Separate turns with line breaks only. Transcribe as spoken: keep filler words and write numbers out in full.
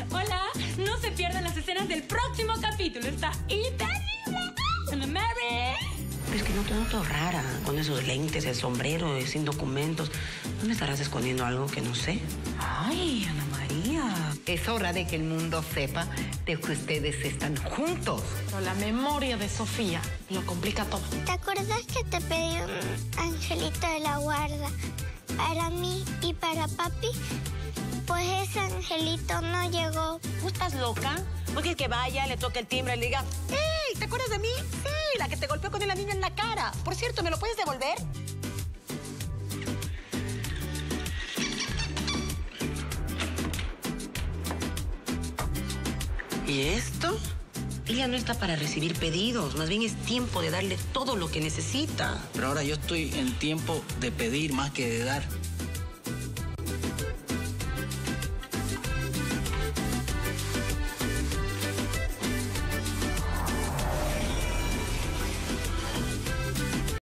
Hola, no se pierdan las escenas del próximo capítulo. Está increíble. Ana Mary.
Es que no te noto rara, con esos lentes, el sombrero, sin documentos. ¿No me estarás escondiendo algo que no sé?
Ay, Ana María.
Es hora de que el mundo sepa de que ustedes están juntos.
Pero la memoria de Sofía lo complica todo.
¿Te acuerdas que te pedí un angelito de la guarda para mí y para papi? Pues ese angelito no llegó.
¿Tú estás loca? ¿No quieres que vaya, le toque el timbre y le diga, ¡hey! ¿Te acuerdas de mí? Sí, la que te golpeó con la niña en la cara. Por cierto, ¿me lo puedes devolver?
¿Y esto? Ella no está para recibir pedidos, más bien es tiempo de darle todo lo que necesita.
Pero ahora yo estoy en tiempo de pedir más que de dar.